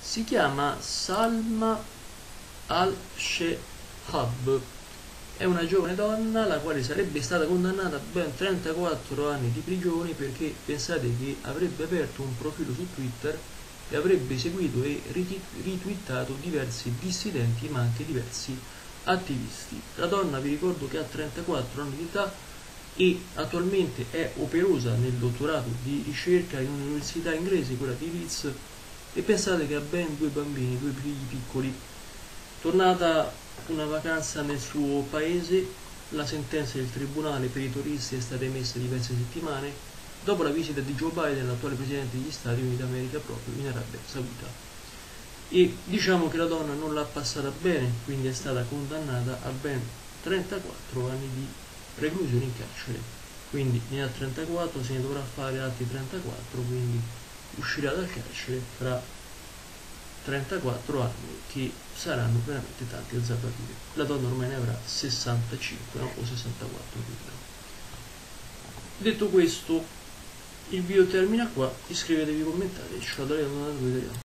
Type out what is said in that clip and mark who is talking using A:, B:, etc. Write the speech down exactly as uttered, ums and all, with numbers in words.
A: Si chiama Salma al-Shehab. È una giovane donna la quale sarebbe stata condannata a ben trentaquattro anni di prigione perché pensate che avrebbe aperto un profilo su Twitter e avrebbe seguito e ritwittato diversi dissidenti ma anche diversi attivisti. La donna, vi ricordo, che ha trentaquattro anni di età e attualmente è operosa nel dottorato di ricerca in un'università inglese, quella di Leeds, e pensate che ha ben due bambini, due figli piccoli. Tornata una vacanza nel suo paese, la sentenza del tribunale per i turisti è stata emessa diverse settimane dopo la visita di Joe Biden, l'attuale presidente degli Stati Uniti d'America, proprio in Arabia Saudita. E diciamo che la donna non l'ha passata bene, quindi è stata condannata a ben trentaquattro anni di reclusione in carcere. Quindi ne ha trentaquattro, se ne dovrà fare altri trentaquattro, quindi uscirà dal carcere fra trentaquattro anni, che saranno veramente tanti a zaparire. La donna ormai ne avrà sessantacinque, no? O sessantaquattro, credo. Detto questo, il video termina qua, iscrivetevi, commentate, ciao da Leonardo Italiano.